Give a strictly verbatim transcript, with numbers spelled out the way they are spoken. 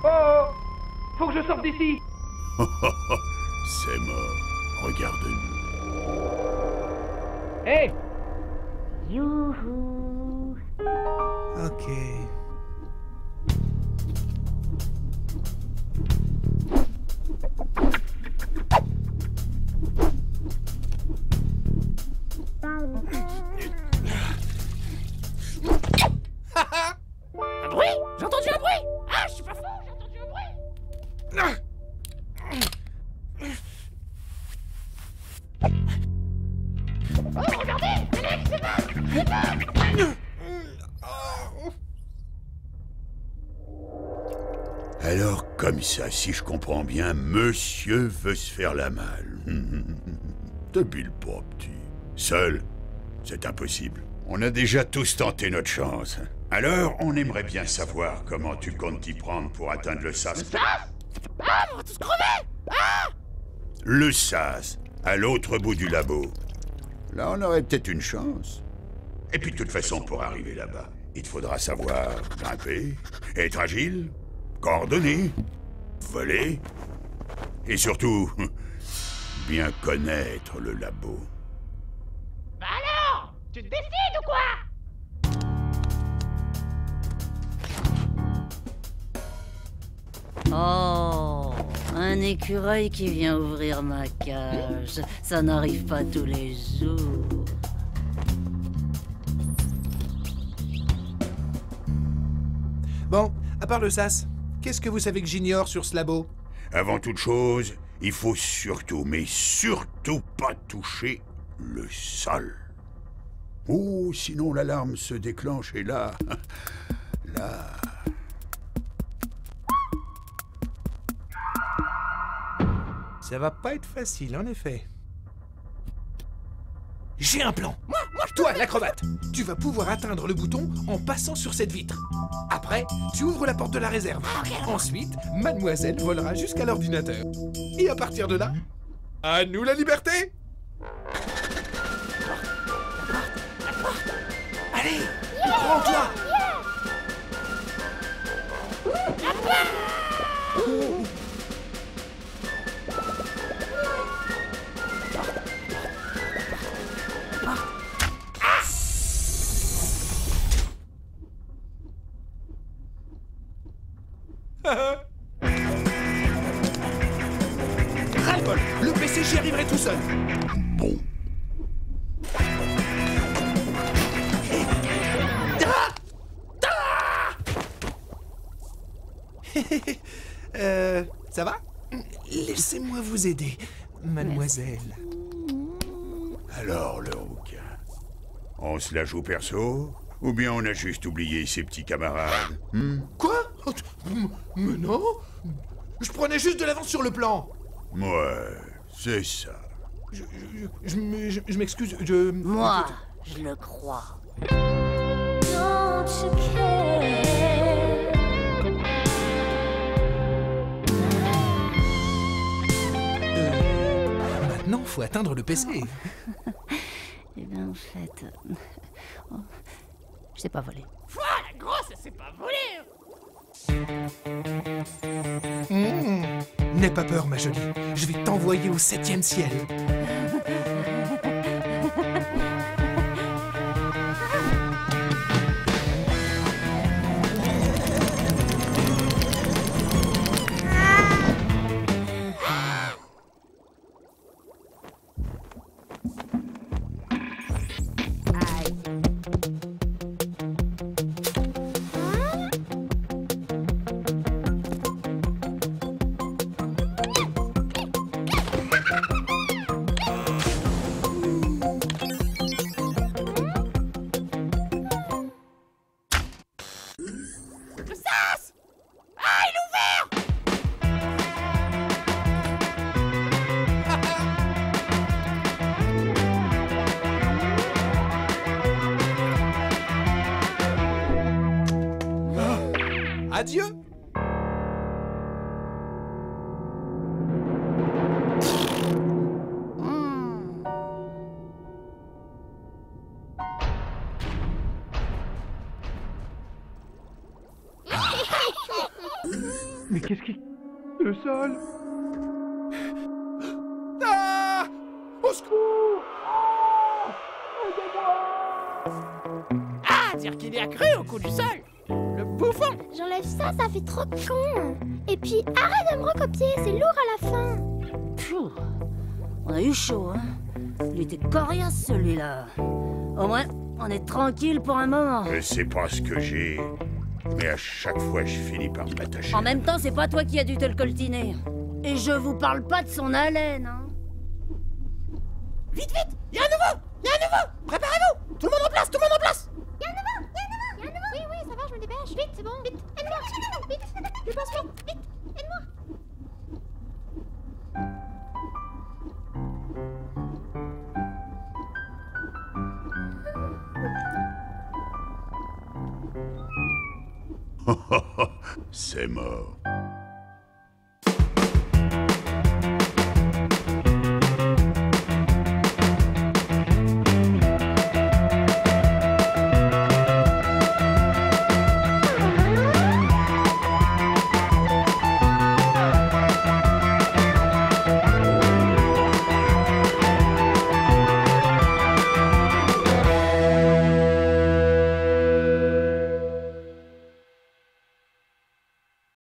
Oh! Faut que je sorte d'ici! C'est mort. Regarde-nous. Hé! Hey! Youhou. Ok. Un bruit? J'ai entendu un bruit! Ah, je suis pas fou, j'ai entendu un bruit! Oh, regardez! Alex, c'est pas! C'est pas! Alors, comme ça, si je comprends bien, monsieur veut se faire la malle. Débile pas, petit. Seul, c'est impossible. On a déjà tous tenté notre chance. Alors, on aimerait bien savoir comment tu comptes t'y prendre pour atteindre le S A S. Ça? Ah, on va tous crever! Ah! Le S A S, à l'autre bout du labo. Là, on aurait peut-être une chance. Et puis, de toute façon, pour arriver là-bas, il te faudra savoir grimper, être agile, coordonner, voler, et surtout, bien connaître le labo. Bah alors! Tu te décides ou quoi? Oh, un écureuil qui vient ouvrir ma cage. Ça n'arrive pas tous les jours. Bon, à part le S A S, qu'est-ce que vous savez que j'ignore sur ce labo? Avant toute chose, il faut surtout, mais surtout pas toucher le sol. Oh, sinon l'alarme se déclenche et là... là... Ça va pas être facile, en effet. J'ai un plan. Moi, moi, toi, l'acrobate, tu vas pouvoir atteindre le bouton en passant sur cette vitre. Après, tu ouvres la porte de la réserve. Ensuite, mademoiselle volera jusqu'à l'ordinateur. Et à partir de là, à nous la liberté. Allez, prends-toi. Ras-le-bol, le P C, j'y arriverai tout seul. Bon. euh, ça va? Laissez-moi vous aider, mademoiselle. Alors, le rouquin, on se la joue perso, ou bien on a juste oublié ses petits camarades? hmm Quoi? Mais non, je prenais juste de l'avance sur le plan. Ouais, c'est ça. Je, je, je, m- je- je m'excuse, je... Moi, je le crois. Don't you care? Euh, maintenant, faut atteindre le P C. Eh bien, en fait... euh, oh, je sais pas voler. Pouah, la grosse, elle sait pas voler! Mmh. N'aie pas peur, ma jolie. Je vais t'envoyer au septième ciel. Le sas! Ah, il est ouvert! Adieu. Hmm. Mais qu'est-ce qui... Le sol. Ah! Au secours! Ah, dire qu'il y a cru au coup du sol. Le bouffon. J'enlève ça, ça fait trop con. Et puis, arrête de me recopier, c'est lourd à la fin. Pfff, on a eu chaud, hein. Il était coriace, celui-là. Au moins, on est tranquille pour un moment. Je sais pas ce que j'ai, mais à chaque fois, je finis par m'attacher. En même temps, c'est pas toi qui as dû te le coltiner. Et je vous parle pas de son haleine, hein. Vite, vite. Il y a un nouveau. Il y a un nouveau. Préparez-vous. Tout le monde en place, tout le monde en place. Y'a un nouveau, y'a un nouveau, y'a un nouveau. Oui, oui, ça va, je me dépêche. Vite, c'est bon, vite. Aide-moi, vite. Je passe vite, vite. Aide-moi. C'est mort.